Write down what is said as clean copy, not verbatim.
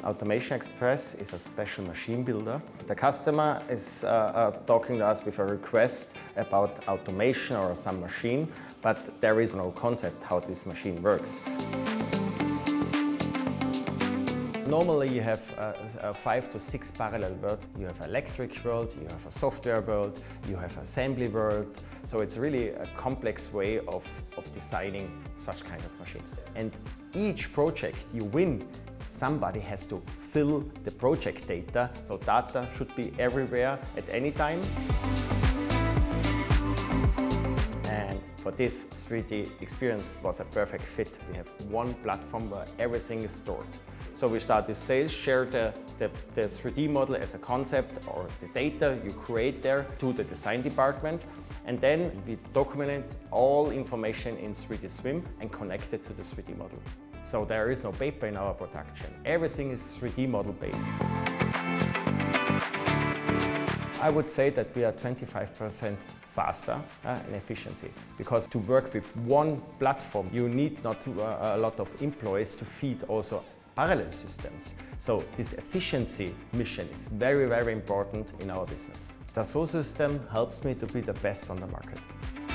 Automation Express is a special machine builder. The customer is talking to us with a request about automation or some machine, but there is no concept how this machine works. Normally you have 5 to 6 parallel worlds. You have electric world, you have a software world, you have assembly world. So it's really a complex way of designing such kind of machines. And each project you win, somebody has to fill the project data. So data should be everywhere at any time. And for this 3D experience was a perfect fit. We have one platform where everything is stored. So we start with sales, share the 3D model as a concept or the data you create there to the design department. And then we document all information in 3D Swim and connect it to the 3D model. So there is no paper in our production. Everything is 3D model based. I would say that we are 25% faster in efficiency, because to work with one platform you need not a lot of employees to feed also parallel systems. So this efficiency mission is very, very important in our business. Dassault system helps me to be the best on the market.